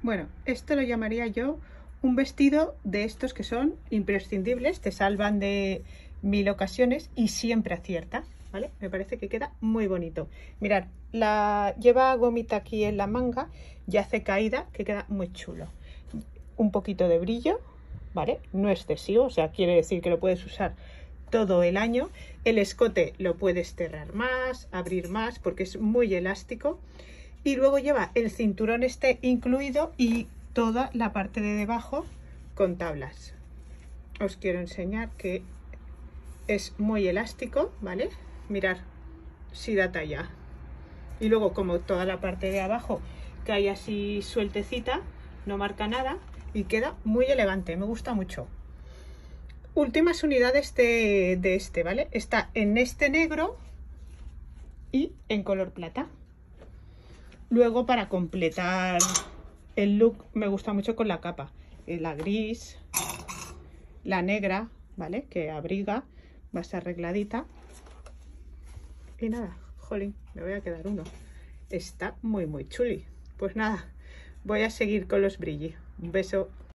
Bueno, esto lo llamaría yo un vestido de estos que son imprescindibles, te salvan de 1000 ocasiones y siempre acierta, ¿vale? Me parece que queda muy bonito. Mirad, lleva gomita aquí en la manga y hace caída, que queda muy chulo. Un poquito de brillo, ¿vale? No excesivo, o sea, quiere decir que lo puedes usar todo el año. El escote lo puedes cerrar más, abrir más, porque es muy elástico. Y luego lleva el cinturón este incluido y toda la parte de debajo con tablas. Os quiero enseñar que es muy elástico, ¿vale? Mirad si da talla. Y luego, como toda la parte de abajo cae así sueltecita, no marca nada y queda muy elegante, me gusta mucho. Últimas unidades de este, ¿vale? Está en este negro y en color plata. Luego, para completar el look, me gusta mucho con la capa, la gris, la negra, ¿vale? Que abriga, va a estar arregladita. Y nada, jolín, me voy a quedar uno. Está muy chuli. Pues nada, voy a seguir con los brilli. Un beso.